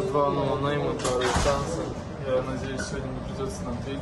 два ноунейма, Джара и Ханза. Я надеюсь, сегодня не придется нам петь.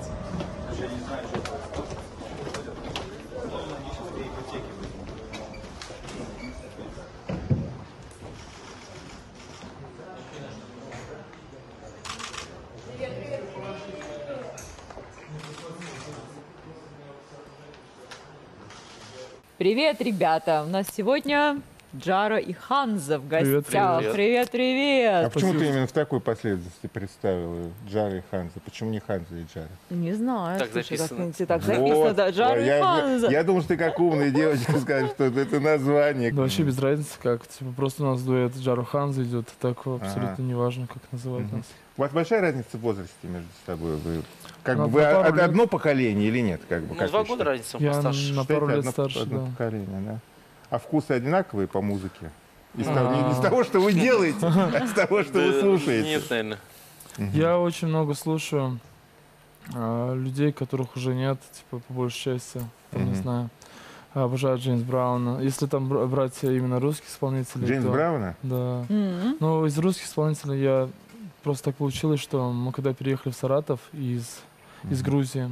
Привет, ребята! У нас сегодня Джара и Ханза в гостях. Привет, привет! А почему ты именно в такой последовательности представила Джара и Ханза? Почему не Ханза и Джара? Не знаю. Так записано. Так записано, да, Джара и Ханза. Я думал, что ты как умная девочка скажешь, что это название. Да вообще без разницы как. Типа просто у нас дуэт Джара Ханза идет, так абсолютно не важно, как называть нас. У вас большая разница в возрасте между собой? Вы вы одно поколение или нет? Ну, 2 года разница, я постарше. на пару лет старше, одно да. поколение, да. А вкусы одинаковые по музыке? Не из того, что вы делаете, а из того, что вы слушаете? Нет, наверное. Я очень много слушаю людей, которых уже нет, типа, по большей части, там, не знаю. Обожаю Джеймс Брауна. Если там брать именно русских исполнителей, Джеймс Брауна? Да. Ну, из русских исполнителей я... Просто так получилось, что мы когда переехали в Саратов из Грузии,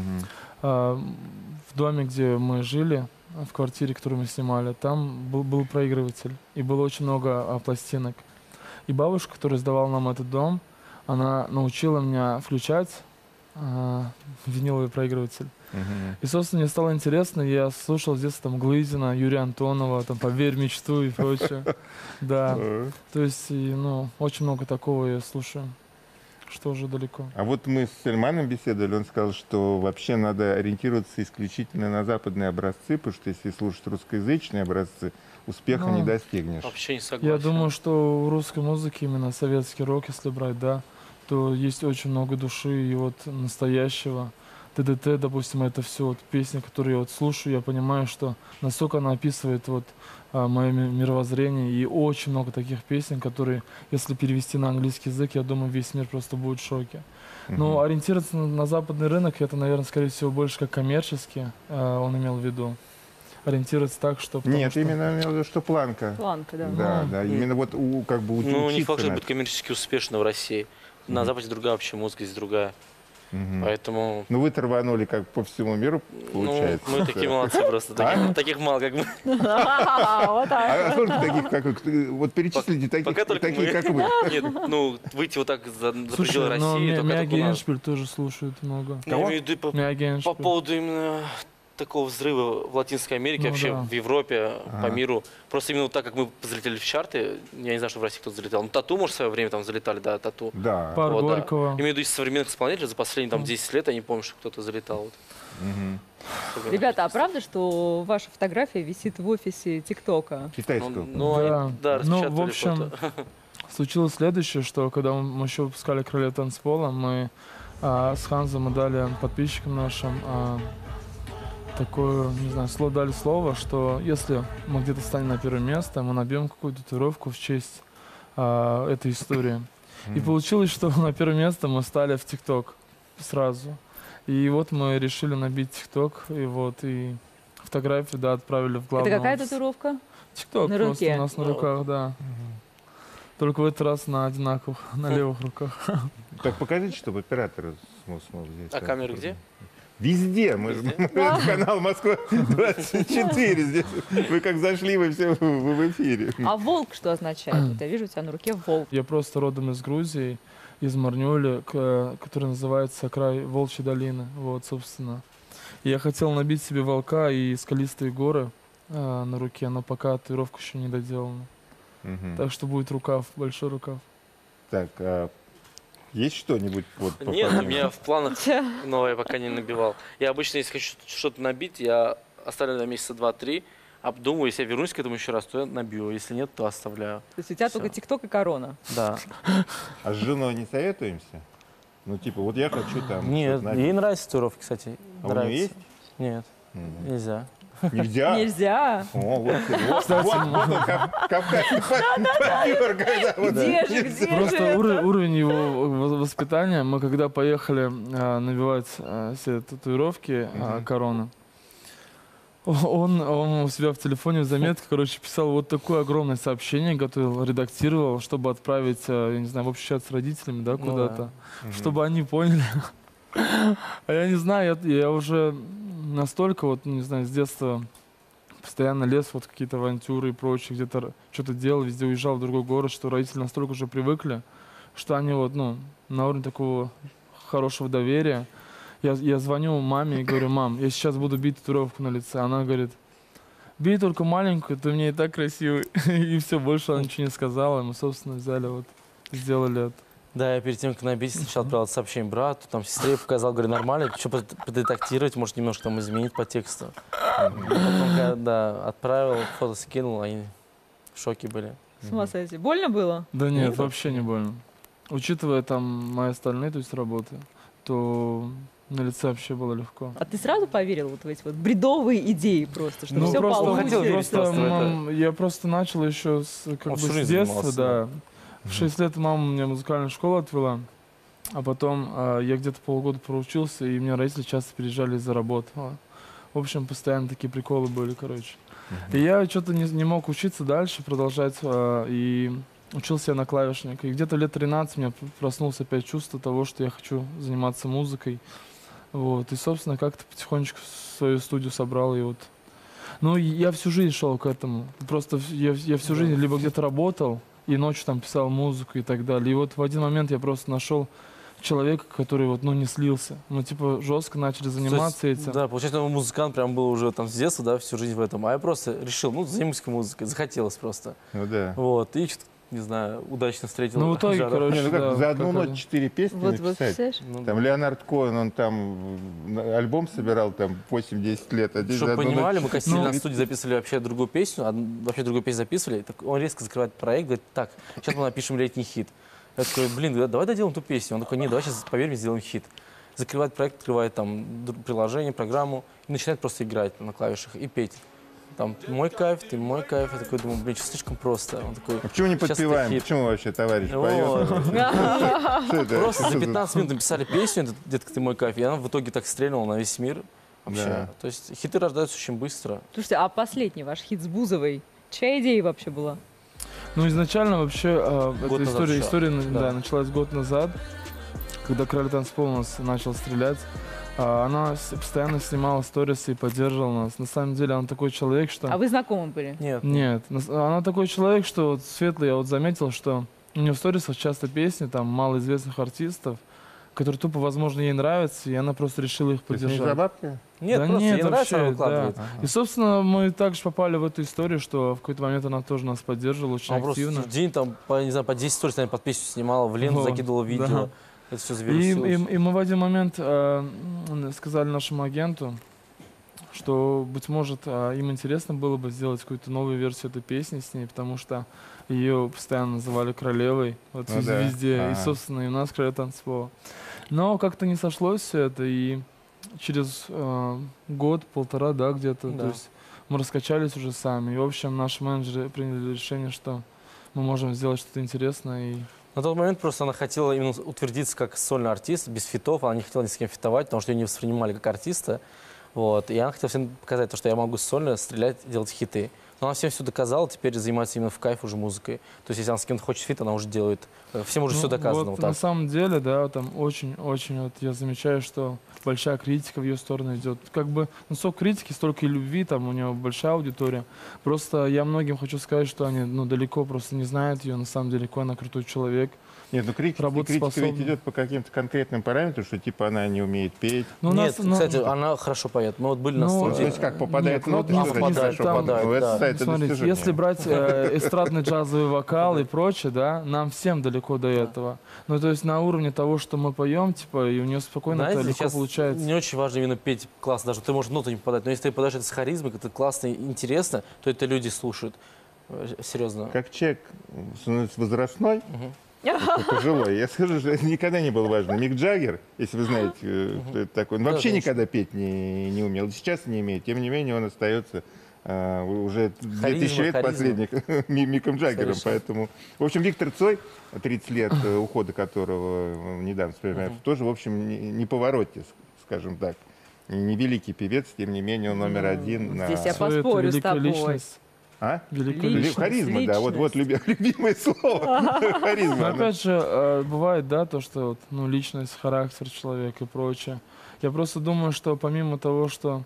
в доме, где мы жили, в квартире, которую мы снимали, там был проигрыватель, и было очень много пластинок. И бабушка, которая сдавала нам этот дом, она научила меня включать виниловый проигрыватель. И, собственно, мне стало интересно, я слушал с детства там Глызина, Юрия Антонова, там «Поверь в мечту» и прочее. Да, то есть, ну, очень много такого я слушаю, что уже далеко. А вот мы с Сальманом беседовали, он сказал, что вообще надо ориентироваться исключительно на западные образцы, потому что если слушать русскоязычные образцы, успеха не достигнешь. Вообще не согласен. Я думаю, что в русской музыке, именно советский рок, если брать, да, то есть очень много души и вот настоящего. ДДТ, допустим, это все вот песни, которые я вот слушаю, я понимаю, что настолько она описывает вот мое мировоззрение, и очень много таких песен, которые, если перевести на английский язык, я думаю, весь мир просто будет в шоке. Но ориентироваться на западный рынок, это, наверное, скорее всего, больше как коммерчески он имел в виду. Ориентироваться так, что... Нет, что... именно имел в виду, что планка. Планка, да. Да, именно вот как бы учиться. Ну, не факт, что будет коммерчески успешно в России. На Западе другая вообще музыка, здесь другая. Поэтому... Ну, вы рванули как по всему миру, получается. Ну, мы такие молодцы просто. Таких мало, как мы. А сколько таких, как вы? Вот перечислите таких, как вы. Нет, ну, выйти вот так за пределы России, только Мияги у нас. Эншпиль тоже слушают много. Я имею в виду по поводу именно такого взрыва в Латинской Америке, вообще в Европе, по миру. Просто именно так, как мы залетели в чарты, я не знаю, что в России кто-то залетал. Ну, Тату, может, в свое время там залетали, да, Тату. Да. Пар Горького. Имею в виду из современных исполнителей за последние там 10 лет, я не помню, что кто-то залетал. Вот. Ребята, а правда, что ваша фотография висит в офисе ТикТока? Китайского. Да, ну, в общем, случилось следующее, что когда мы еще выпускали «Крылья танцпола», мы с Ханзом дали подписчикам нашим такое, не знаю, дали слово, что если мы где-то станем на первое место, мы набьем какую-то татуировку в честь этой истории. И получилось, что на первое место мы стали в ТикТок сразу. И вот мы решили набить ТикТок, и вот, и фотографию, да, отправили в главный. Это какая татуировка? ТикТок на просто руке. у нас на руках, да. Только в этот раз на одинаковых, на левых руках. Так покажите, чтобы оператор смог взять. А камера где? Везде. Мы канал Москва-24. Здесь вы как зашли, вы все в эфире. А волк что означает? Вот я вижу у тебя на руке волк. Я просто родом из Грузии, из Марнюли, который называется край Волчьей долины. Вот, собственно. И я хотел набить себе волка и скалистые горы на руке, но пока татуировка еще не доделана. Так что будет рукав, большой рукав. Так, есть что-нибудь? Нет, у меня в планах, но я пока не набивал. Я обычно, если хочу что-то набить, я оставляю на месяца 2-3, обдумываю, если я вернусь к этому еще раз, то я набью, если нет, то оставляю. То есть у тебя только ТикТок и корона? Да. А с женой не советуемся? Ну, типа, вот я хочу там... Нет, ей нравятся татуировки, кстати. А у нее есть? Нет, нельзя. Нельзя? Нельзя. О, вот он, кавказский Где же Просто это? уровень его воспитания. Мы когда поехали набивать все татуировки, короны, Он у себя в телефоне в заметке, короче, писал вот такое огромное сообщение, готовил, редактировал, чтобы отправить, я не знаю, в общий чат с родителями, да, куда-то, чтобы они поняли. А я не знаю, я уже настолько, вот, не знаю, с детства постоянно лез вот какие-то авантюры и прочее, где-то что-то делал, везде уезжал в другой город, что родители настолько уже привыкли, что они вот, ну, на уровне такого хорошего доверия. Я звоню маме и говорю: мам, я сейчас буду бить татуировку на лице. Она говорит: бей только маленькую, ты мне и так красивый. И все, больше она ничего не сказала. Мы, собственно, взяли, вот, сделали это. Да, я перед тем, как набить, сначала отправил сообщение брату, там, сестре показал, говорю, нормально, что подредактировать, может, немножко там изменить по тексту. Потом, когда отправил, фото скинул, они в шоке были. С ума сойти. Больно было? Да нет, вообще не больно. Учитывая там мои остальные, то есть работы, то на лице вообще было легко. А ты сразу поверил вот в эти вот бредовые идеи просто, что все получится? Я просто начал еще с детства, да. В 6 лет мама меня в музыкальную школу отвела, а потом я где-то полгода проучился, и мне родители часто переезжали из-за работы. В общем, постоянно такие приколы были, короче. И я что-то не мог учиться дальше, продолжать, и учился я на клавишник. И где-то лет 13 у меня проснулось опять чувство того, что я хочу заниматься музыкой. Вот. И, собственно, как-то потихонечку свою студию собрал. И вот. Ну, я всю жизнь шел к этому. Просто я всю жизнь либо где-то работал, и ночью там писал музыку и так далее. И вот в один момент я просто нашел человека, который вот, ну, не слился. Мы, типа, жестко начали заниматься этим. Да, получается, музыкант прям был уже там с детства, да, всю жизнь в этом. А я просто решил, ну, займусь музыкой, захотелось просто. Ну да. Вот, и что-то, не знаю, удачно встретил. Ну, в итоге, Жару. короче, ну, как, да, за одну ночь 4 песни вот, написать. Вот, там Леонард Коэн, он там альбом собирал там 8-10 лет. Чтобы понимали, мы косили на студии записывали вообще другую песню, вообще другую песню записывали. Так он резко закрывает проект, говорит: так, сейчас мы напишем летний хит. Я такой: блин, давай доделаем ту песню. Он такой: нет, давай сейчас, поверь мне, сделаем хит. Закрывает проект, открывает там приложение, программу и начинает просто играть на клавишах и петь. Там мой кайф, ты мой кайф. Я такой думаю: блин, что слишком просто. Он такой: а почему не подпеваем? Почему вообще товарищ поет? Просто за 15 минут написали песню, детка, ты мой кайф, и она в итоге так стрельнула на весь мир. Вообще. То есть хиты рождаются очень быстро. Слушайте, а последний ваш хит с Бузовой, чья идея вообще была? Ну, изначально вообще эта история началась год назад, когда Король танцпола у нас начал стрелять. Она постоянно снимала сторисы и поддерживала нас. На самом деле она такой человек, что... А вы знакомы были? Нет. Нет. Она такой человек, что вот, светлый, я вот заметил, что у нее в сторисах часто песни там малоизвестных артистов, которые тупо, возможно, ей нравятся, и она просто решила их поддержать. Не за бабки? Нет, да просто нет, ей нравится, она выкладывает. Да. И, собственно, мы также попали в эту историю, что в какой-то момент она тоже нас поддерживала очень активно. Просто в день там, не знаю, по 10 сторис, наверное, под песню снимала, в ленту закидывала видео. Да. Это все завирусилось. И мы в один момент сказали нашему агенту, что, быть может, им интересно было бы сделать какую-то новую версию этой песни с ней, потому что ее постоянно называли королевой вот, везде, и, собственно, и у нас королева танцпола. Но как-то не сошлось все это, и через год-полтора, да, где-то, то есть мы раскачались уже сами. И, в общем, наши менеджеры приняли решение, что мы можем сделать что-то интересное. И... На тот момент просто она хотела именно утвердиться как сольный артист, без фитов. Она не хотела ни с кем фитовать, потому что ее не воспринимали как артиста. Вот. И она хотела всем показать, что я могу сольно стрелять, делать хиты. Но она всем все доказала, теперь занимается именно в кайф уже музыкой. То есть, если она с кем-то хочет фит, она уже делает. Всем уже все доказано. Вот, на самом деле, да, там очень-очень, вот я замечаю, что большая критика в ее сторону идет. Как бы, ну, сколько критики, столько и любви, там у нее большая аудитория. Просто я многим хочу сказать, что они, ну, далеко просто не знают ее, на самом деле, какой она крутой человек. Нет, ну критика ведь идет по каким-то конкретным параметрам, что типа она не умеет петь. Ну, нет, кстати, она хорошо поет. Мы вот были на студии. То есть как, попадает в ноты, Смотрите, если брать эстрадный джазовый вокал и прочее, да, нам всем далеко до этого. Ну, то есть на уровне того, что мы поем, типа, и у нее спокойно это легко получается. Не очень важно именно петь классно, даже ты можешь в ноту не попадать, но если ты подаешь это с харизмой, это классно и интересно, то это люди слушают. Серьезно. Как человек возрастной, пожилой. Я скажу, что никогда не был важен. Мик Джаггер, если вы знаете, кто это такой, он вообще никогда петь не умел. Сейчас не имеет. Тем не менее, он остается уже 2000 лет последних Миком Джаггером. Поэтому, в общем, Виктор Цой, 30 лет ухода которого недавно вспоминаю, тоже, в общем, не повороте, скажем так. Не великий певец, тем не менее, он номер один. Здесь я поспорю с тобой. Личность. А? Личность. Харизма, да, вот любимое слово. Харизма. Опять же, бывает, да, то, что вот, ну, личность, характер человека и прочее. Я просто думаю, что помимо того, что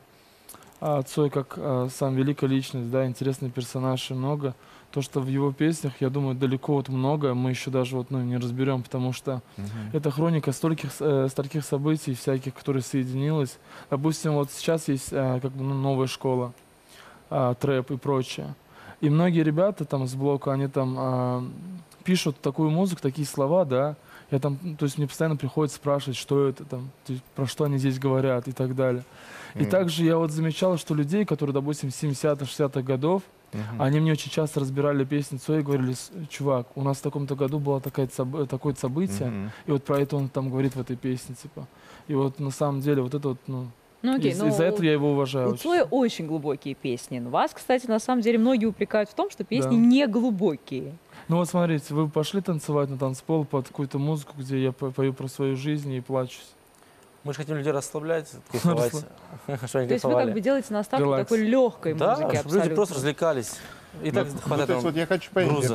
Цой как сам великая личность, да, интересный персонаж и много, то, что в его песнях, я думаю, далеко вот много, мы еще даже вот, ну, не разберем, потому что это хроника стольких событий всяких, которые соединились. Допустим, вот сейчас есть как бы, ну, новая школа, трэп и прочее. И многие ребята там с блока, они там пишут такую музыку, такие слова, да. Я там, то есть мне постоянно приходится спрашивать, что это там, про что они здесь говорят и так далее. И также я вот замечал, что людей, которые, допустим, 70-х, 60-х годов, они мне очень часто разбирали песни Цоя и говорили: чувак, у нас в таком-то году было такое событие, и вот про это он там говорит в этой песне, типа. И вот на самом деле вот это вот, ну, из-за этого я его уважаю. У Цоя очень глубокие песни. Но вас, кстати, на самом деле многие упрекают в том, что песни не глубокие. Ну вот смотрите, вы пошли танцевать на танцпол под какую-то музыку, где я пою про свою жизнь и плачусь. Мы же хотим людей расслаблять, кайфовать. То есть вы как бы делаете наставку такой легкой музыки абсолютно. Люди просто развлекались. И так хватает. То есть вот я хочу понять,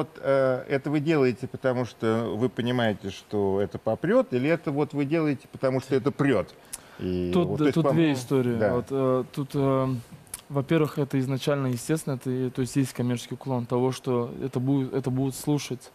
это вы делаете, потому что вы понимаете, что это попрет, или это вот вы делаете, потому что это прет? Тут две истории. Да. Вот, тут, во-первых, это изначально естественно, то есть есть коммерческий уклон того, что это будут слушать.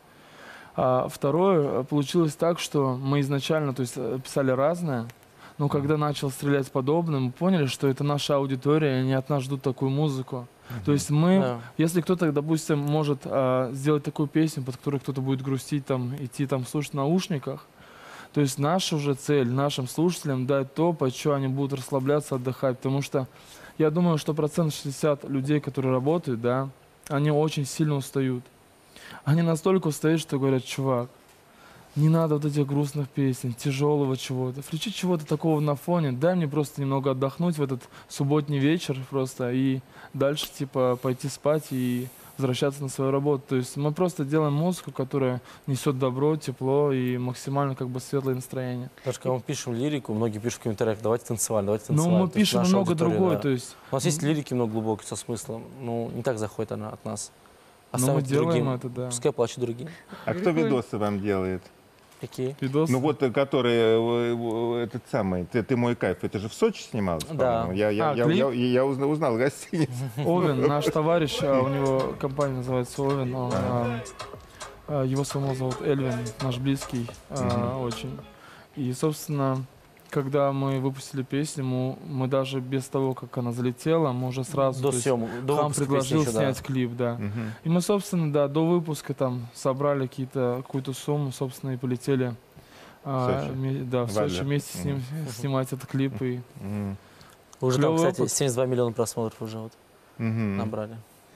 А второе, получилось так, что мы изначально, то есть, писали разное, но когда начал стрелять подобное, мы поняли, что это наша аудитория, и они от нас ждут такую музыку. То есть мы, если кто-то, допустим, может сделать такую песню, под которой кто-то будет грустить, там, идти там слушать в наушниках, то есть наша уже цель нашим слушателям дать то, под что они будут расслабляться, отдыхать, потому что я думаю, что 60% людей, которые работают, да, они очень сильно устают. Они настолько устают, что говорят: чувак, не надо вот этих грустных песен, тяжелого чего-то. Включи чего-то такого на фоне, дай мне просто немного отдохнуть в этот субботний вечер просто и дальше типа пойти спать и возвращаться на свою работу. То есть мы просто делаем музыку, которая несет добро, тепло и максимально как бы светлое настроение. Даже когда мы пишем лирику, многие пишут в комментариях: давайте танцевать, давайте танцевать. Ну мы пишем много другое, да. то есть... У нас есть лирики много глубокие, со смыслом, ну не так заходит она от нас. Но мы делаем это, да. Пускай плачут другие. А кто видосы вам делает? Какие? Видосы? Ну вот, которые, этот самый, ты мой кайф, это же в Сочи снималось, да. по-моему. Я узнал гостиницу. Овен, наш товарищ, у него компания называется Овен, его самого зовут Эльвин, наш близкий очень. И, собственно, когда мы выпустили песню, мы даже без того, как она залетела, мы уже сразу Хам предложил снять клип, да. И мы, собственно, да, до выпуска там собрали какую-то сумму, собственно, и полетели в Сочи вместе с ним снимать этот клип. И уже там, кстати, 72 миллиона просмотров уже вот набрали.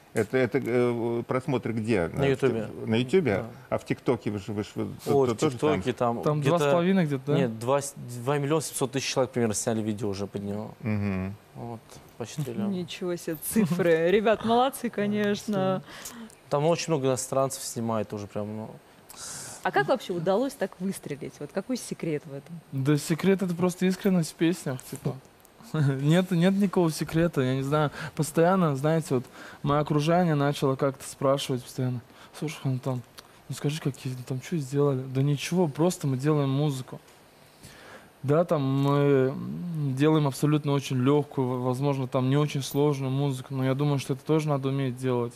Это просмотры где? На Ютубе. На Ютубе? Да. А в ТикТоке вы в ТикТоке там 2,5 где-то, да? Нет, 2 миллиона 700 тысяч человек примерно сняли видео уже под него. Вот, почти триллион. Ничего себе, цифры. Ребят, молодцы, конечно. Там очень много иностранцев снимает уже прям, ну... А как вообще удалось так выстрелить? Вот какой секрет в этом? Да секрет — это просто искренность в песнях, типа. Нет никакого секрета, я не знаю. Постоянно, знаете, вот мое окружение начало как-то спрашивать постоянно: слушай, ну там, ну скажи, какие там, что сделали? Да ничего, просто мы делаем музыку. Да, там мы делаем абсолютно очень легкую, возможно, там не очень сложную музыку, но я думаю, что это тоже надо уметь делать.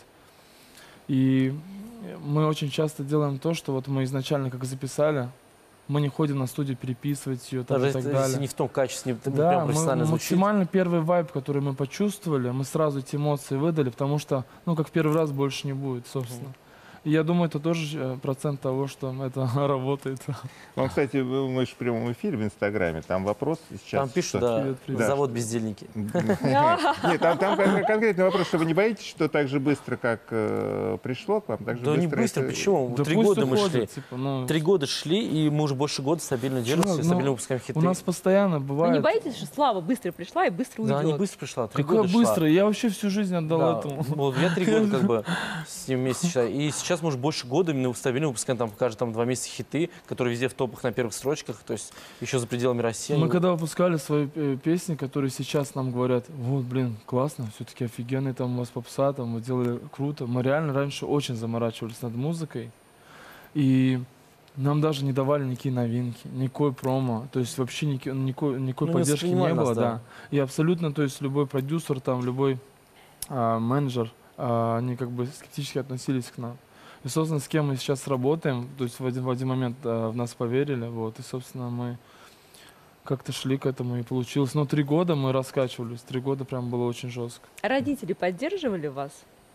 И мы очень часто делаем то, что вот мы изначально как записали, мы не ходим на студию переписывать ее там, даже и так далее. Если не в том качестве, не да, прям профессионально звучит. Максимально первый вайб, который мы почувствовали, мы сразу эти эмоции выдали, потому что, ну, как первый раз больше не будет, собственно. И я думаю, это тоже процент того, что это работает. Ну, кстати, мы же в прямом эфире в Инстаграме, там вопрос сейчас. Там пишут, да, привет. Завод бездельники. Нет, там конкретный вопрос, что вы не боитесь, что так же быстро, как пришло к вам, так же быстро? Да не быстро, почему? 3 года мы шли. 3 года шли, и мы уже больше года стабильно держимся, стабильно выпускаем хиты. У нас постоянно бывает... Вы не боитесь, что Слава быстро пришла и быстро уйдет? Да, не быстро пришла, 3 года шла. Какое быстро? Я вообще всю жизнь отдал этому. Вот я 3 года как бы с ним вместе считаю. И сейчас сейчас мы уже больше года именно стабильно выпускаем там каждые там 2 месяца хиты, которые везде в топах на первых строчках, то есть еще за пределами России. Мы когда выпускали свои песни, которые сейчас нам говорят, вот, блин, классно, все-таки офигенный там у вас попса, там вы делали круто. Мы реально раньше очень заморачивались над музыкой. И нам даже не давали никакие новинки, никакой промо, то есть вообще никакой поддержки не было, да. И абсолютно, то есть любой продюсер, там, любой менеджер, они как бы скептически относились к нам. И, собственно, с кем мы сейчас работаем, то есть в один момент в нас поверили, вот, и, собственно, мы как-то шли к этому, и получилось. Но 3 года мы раскачивались, 3 года прям было очень жестко. Родители поддерживали вас?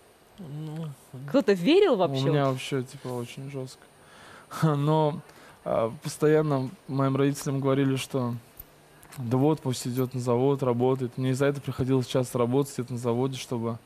Кто-то верил вообще? У меня вообще, типа, очень жестко. Но постоянно моим родителям говорили, что да вот, пусть идет на завод, работает. Мне из-за этого приходилось часто работать на заводе, чтобы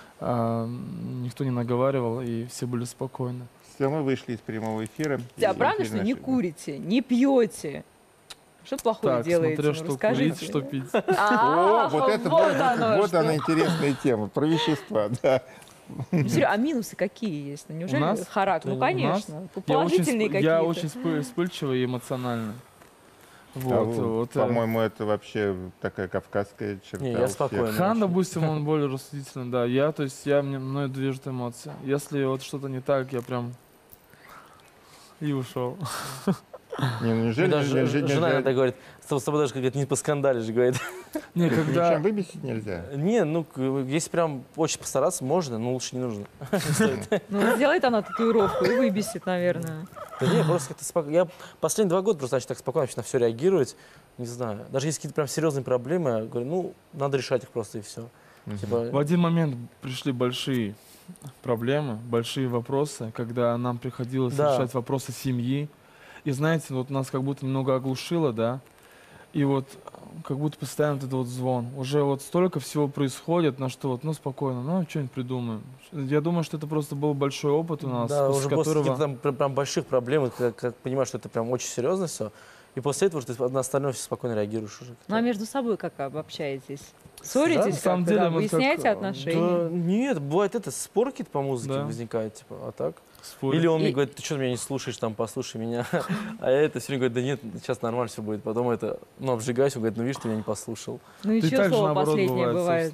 никто не наговаривал, и все были спокойны. Все, мы вышли из прямого эфира. А правда, что не курите, не пьете? Что плохое делаете? Смотря что курить, что пить. О, вот она интересная тема, про вещества, да. А минусы какие есть? Неужели характер? Ну, конечно. Положительные какие-то. Я очень вспыльчивый и эмоциональный. Вот. По-моему, это вообще такая кавказская черта. Я спокойный. Хан, допустим, он более рассудительный, да. Мною движет эмоции. Если вот что-то не так, я прям и ушел. Жена иногда говорит, с тобой даже как-то не поскандалишь, говорит. Не, когда... выбесить нельзя. Не, ну, если прям очень постараться, можно, но лучше не нужно. Ну, сделает она татуировку и выбесит, наверное. Да не, просто как-то спокойно. Я последние 2 года просто начал так спокойно на все реагировать. Не знаю, даже если какие-то прям серьезные проблемы, я говорю, ну, надо решать их просто и все. Типа... В один момент пришли большие проблемы, большие вопросы, когда нам приходилось решать вопросы семьи. И знаете, вот нас как будто немного оглушило, да, и вот как будто постоянно этот вот звон. Уже вот столько всего происходит, на что вот, ну, спокойно, ну, что-нибудь придумаем. Я думаю, что это просто был большой опыт у нас, да, после уже которого... после каких-то там прям больших проблем, как понимаешь, что это прям очень серьезно все, и после этого ты на остальное все спокойно реагируешь уже. Ну, а между собой как общаетесь? Ссоритесь? Да, на самом деле, выясняете отношения? Да, нет, бывает спор какие-то по музыке возникает, типа, а так... Спорить. Или он мне говорит, ты что меня не слушаешь, там, послушай меня. А я все время говорю, да нет, сейчас нормально все будет. Потом обжигаюсь, он говорит, ну видишь, ты меня не послушал. Ну и что слово последнее бывает?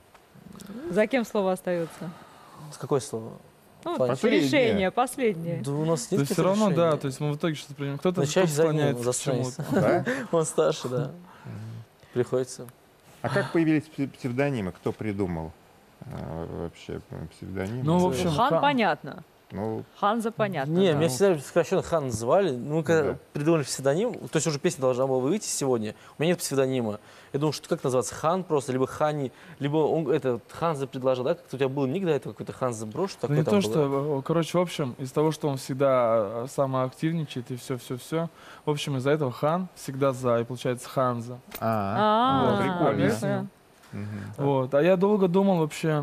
За кем слово остается? Какое слово? Ну, решение, последнее. Да у нас нет. То есть все равно, да, то есть мы в итоге что-то принимаем. Кто-то склоняется к чему-то. Он старше, да. Приходится. А как появились псевдонимы? Кто придумал вообще псевдонимы? Ну, в общем, Хан понятно. Ну, Ханза понятно. Не, меня всегда сокращенно Хан называли. Ну, когда придумали псевдоним, то есть уже песня должна была выйти сегодня, у меня нет псевдонима. Я думал, что как называться, Хан просто, либо Хани, либо он Ханза предложил, да? Как-то у тебя был ник до этого, какой-то Ханза Брош? Да не то, что, короче, в общем, из-за того, что он всегда самоактивничает и все. В общем, из-за этого Хан всегда за, и получается Ханза. Прикольно. Вот. А я долго думал вообще,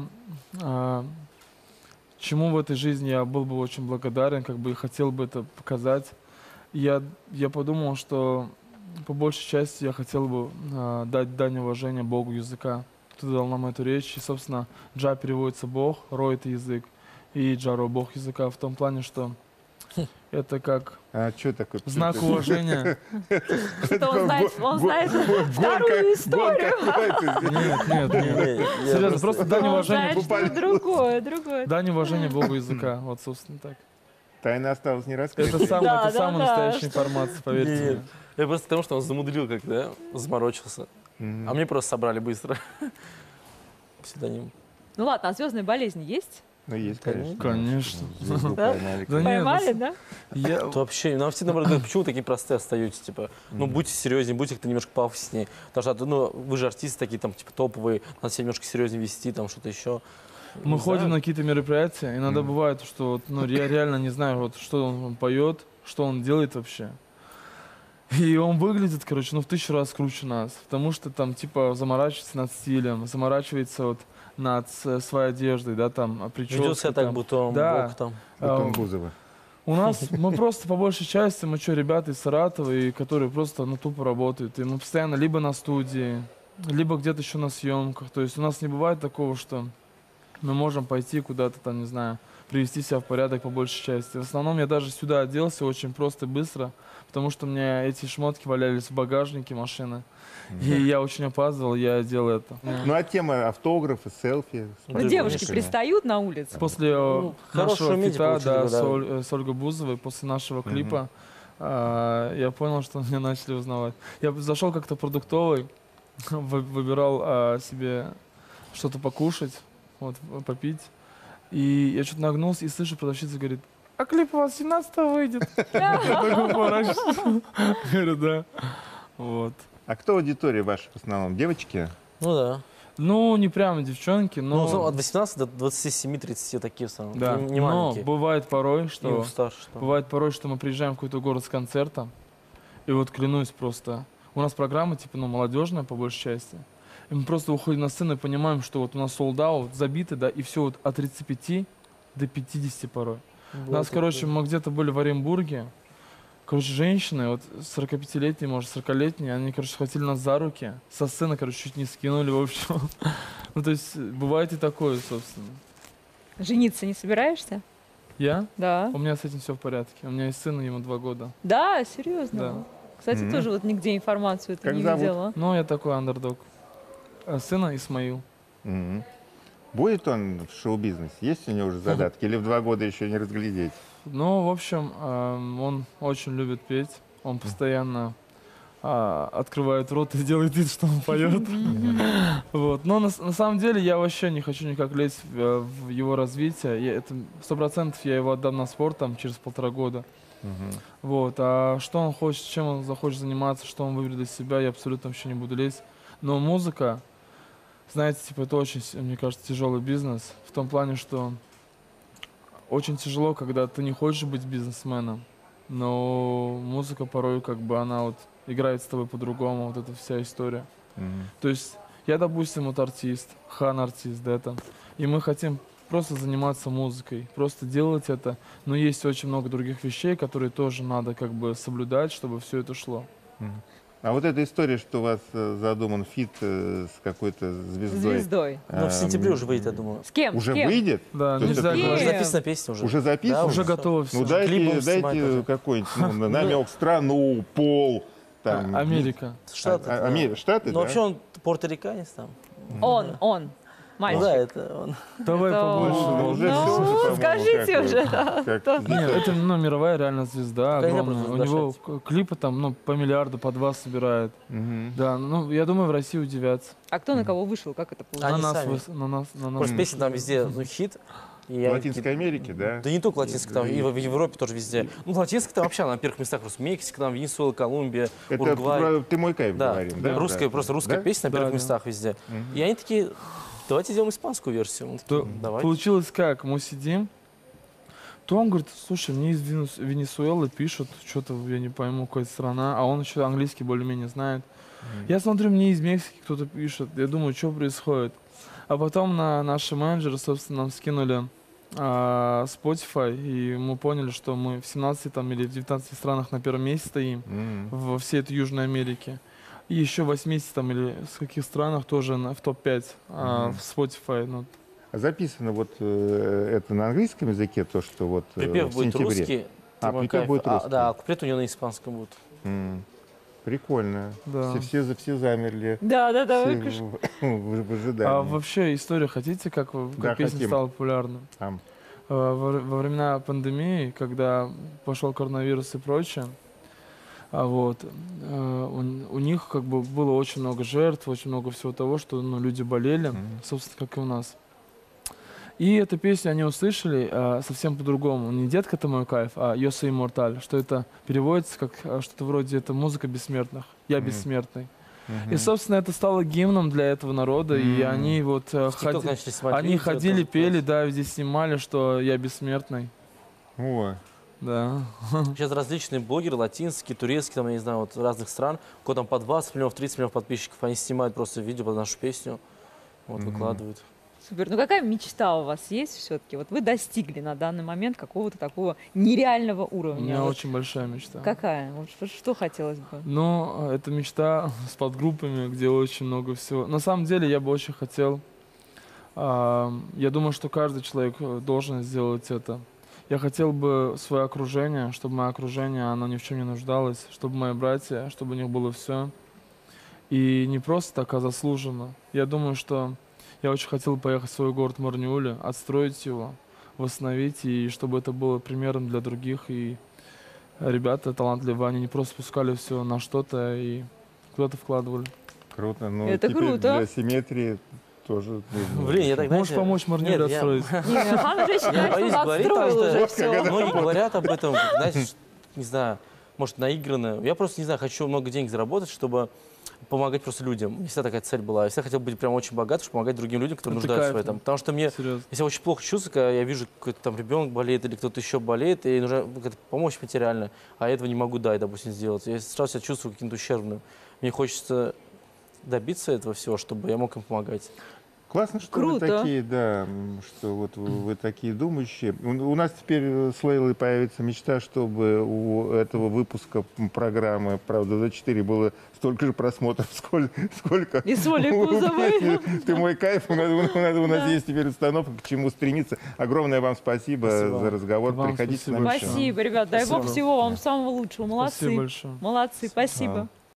чему в этой жизни я был бы очень благодарен, как бы хотел бы это показать. Я подумал, что по большей части я хотел бы дать дань уважения Богу языка. Кто дал нам эту речь. И, собственно, Джа переводится Бог, Ро — это язык, и Джаро — Бог языка. В том плане, что это как знак уважения. Он знает вторую историю. Нет. Серьезно, просто дань уважения. Другое. Дань уважения Богу языка. Вот, собственно, так. Тайна осталась не раскрытой. Это самая настоящая информация, поверьте мне. Я просто потому, что он замудрил как-то, заморочился. А мне просто собрали быстро псевдоним. Ну ладно, а звездная болезнь есть? Ну, есть, конечно. Конечно. Поймали, да? Вообще, нам все наоборот, почему такие простые остаетесь, типа, ну, будьте серьезнее, будьте как-то немножко пафоснее. Потому что, ну, вы же артисты такие, там, типа, топовые, надо себя немножко серьезнее вести, там, что-то еще. Мы ходим на какие-то мероприятия, иногда бывает, что, ну, я реально не знаю, вот, что он поет, что он делает вообще. И он выглядит, короче, ну, в 1000 раз круче нас, потому что там, типа, заморачивается над стилем, заморачивается вот над своей одеждой, да, там, прической. Ведет себя так, будто он бог там. Бузова. У нас, мы просто по большей части, мы что, ребята из Саратова, и которые просто, ну, тупо работают. И мы постоянно либо на студии, либо где-то еще на съемках. То есть у нас не бывает такого, что мы можем пойти куда-то там, не знаю, привести себя в порядок по большей части. В основном я даже сюда оделся очень просто и быстро, потому что у меня эти шмотки валялись в багажнике машины. И я очень опаздывал, я делал это. Ну а тема автографы, селфи? Ну, девушки пристают на улице? После нашего фита, да, да. с Ольгой Бузовой, после нашего клипа, я понял, что меня начали узнавать. Я зашел как-то продуктовый, выбирал себе что-то покушать, вот, попить. И я что-то нагнулся и слышу, продавщица говорит: а клип у вас 17-го выйдет? Я такой поворачиваюсь. Говорю, да. Вот. А кто аудитория ваша в основном? Девочки? Ну да. Ну, не прямо девчонки, но... Ну, от 18 до 27-30 такие в основном. Да, не но маленькие. бывает порой, И что... старше, что. Бывает порой, что мы приезжаем в какой-то город с концертом, и вот клянусь просто, у нас программа типа, ну, молодежная по большей части, и мы просто уходим на сцену и понимаем, что вот у нас солд-аут, забиты, да, и все вот от 35 до 50 порой. У нас, короче, мы где-то были в Оренбурге, короче, женщины, вот 45-летние, может, 40-летние, они, короче, схватили нас за руки, со сцены, короче, чуть не скинули, в общем. Ну, то есть, бывает и такое, собственно. Жениться не собираешься? Я? Да. У меня с этим все в порядке. У меня есть сын, ему 2 года. Да, серьезно? Да. Кстати, тоже вот нигде информацию это Как не зовут? видела. Ну, я такой андердог. А сына Исмаил. Будет он в шоу-бизнесе? Есть у него уже задатки? Или в 2 года еще не разглядеть? Ну, в общем, он очень любит петь. Он постоянно открывает рот и делает вид, что он поет. Вот. Но на самом деле я вообще не хочу никак лезть в его развитие. Это 100% я его отдам на спорт там, через 1,5 года. Вот. А что он хочет, чем он захочет заниматься, что он выберет для себя, я абсолютно вообще не буду лезть. Но музыка, знаете, типа, это очень, мне кажется, тяжелый бизнес. В том плане, что очень тяжело, когда ты не хочешь быть бизнесменом, но музыка порой как бы она вот играет с тобой по-другому, вот эта вся история. То есть я, допустим, вот артист, Хан артист, да, там, и мы хотим просто заниматься музыкой, просто делать это, но есть очень много других вещей, которые тоже надо как бы соблюдать, чтобы все это шло. А вот эта история, что у вас задуман фит с какой-то звездой. Звездой. Ну, в сентябре уже выйдет, я думаю. С кем? Уже С кем? выйдет? Да, То есть нельзя это говорить. Уже записана песня уже. Уже записано? Да, Уже готово все. Ну Клип будем дайте снимать тоже. какой-нибудь намек, страну, пол. Там, Америка. Штаты. Штаты, Ну, да? вообще он порториканец там. Он. Мальчик. Да, это он. Давай Это побольше. он. Ну, уже Ну, всё уже, по-моему, скажите как уже, вот, да. как Нет, это мировая реально звезда, Конечно, огромная. просто У него клипы там по миллиарду, по 2 собирает. Да, ну я думаю, в России удивятся. А кто на кого вышел? Как это получилось? Они на нас, сами. на нас. Просто песня там везде, ну, хит. И я В Латинской Америке, да? Да не только Латинской, там и в Европе тоже везде. Ну, в Латинской там вообще на первых местах просто Мексика, там Венесуэла, Колумбия, Это Уругвай. про «Ты мой кайф» Да, говорим, да? русская, просто русская Да? песня на первых Да, да. местах везде. И они такие, давайте сделаем испанскую версию. Мы такие, давай. Получилось как? Мы сидим, то он говорит: слушай, мне из Венесуэлы пишут, что-то я не пойму, какая страна, а он еще английский более-менее знает. Я смотрю, мне из Мексики кто-то пишет, я думаю, что происходит. А потом наши менеджеры, собственно, нам скинули Spotify, и мы поняли, что мы в 17 там, или в 19 странах на первом месте стоим, во всей этой Южной Америке. И еще в 80 там, или в каких странах тоже в топ-5 в Spotify. Ну. А записано вот это на английском языке, то, что вот Припев в будет сентябре? русский. «Ты мой припев кайф». будет русский. Да, а куплет у него на испанском будет. Прикольно. Да. Все замерли. Да, Все выключи. в ожидании. А вообще историю хотите, как Да, песня хотим. стала популярной? Там. Во времена пандемии, когда пошел коронавирус и прочее, у них как бы было очень много жертв, очень много всего того, что люди болели, собственно, как и у нас. И эту песню они услышали совсем по-другому. Не «Детка, ты мой кайф», а «Yo soy inmortal», что это переводится как что-то вроде «это музыка бессмертных», «Я бессмертный». И, собственно, это стало гимном для этого народа, и они вот ходили, пели, да, везде снимали, что «Я бессмертный». О, Да. Сейчас различные блогеры, латинские, турецкие, там, я не знаю, вот разных стран, у кого там по 20 миллионов, 30 миллионов подписчиков, они снимают просто видео под нашу песню, вот, выкладывают. Супер. Ну какая мечта у вас есть все-таки? Вот вы достигли на данный момент какого-то такого нереального У уровня. меня Вот очень большая мечта. какая? Вот что хотелось бы? Ну, это мечта с подгруппами, где очень много всего. На самом деле, я бы очень хотел Я думаю, что каждый человек должен сделать это. Я хотел бы свое окружение, чтобы мое окружение, оно ни в чем не нуждалось, чтобы мои братья, чтобы у них было все. И не просто так, а заслуженно. Я думаю, что я очень хотел поехать в свой город Марниули, отстроить его, восстановить, и чтобы это было примером для других. И ребята талантливые, они не просто пускали все на что-то и куда-то вкладывали. Круто. Ну, это теперь круто. для симметрии тоже. Блин, я так, Можешь помочь Марниуле отстроить? Хан же считает, боюсь что говорить, отстроил потому уже что все. многие говорят об этом, знаете, не знаю, может, наигранно. Я просто, не знаю, хочу много денег заработать, чтобы помогать просто людям. Не всегда такая цель была. Я всегда хотел быть прям очень богатым, чтобы помогать другим людям, которые нуждаются в этом. Потому что мне, Серьезно. если я очень плохо чувствую, когда я вижу, какой-то там ребенок болеет или кто-то еще болеет, и нужна какая-то помощь материальная, а я этого не могу дать, допустим, сделать. Я сразу себя чувствую каким-то ущербным. Мне хочется добиться этого всего, чтобы я мог им помогать. Классно, что Круто. вы такие, да, что вот вы такие думающие. У нас теперь с Лейлой появится мечта, чтобы у этого выпуска программы «Правда-24» было столько же просмотров, сколько... И с Олей Кузовой. Ты мой кайф, у нас есть теперь установка, к чему стремиться. Огромное вам спасибо за разговор. Вам Приходите спасибо на Спасибо, ребят. Дай бог всего вам самого лучшего. Молодцы. Спасибо большое. Молодцы, спасибо.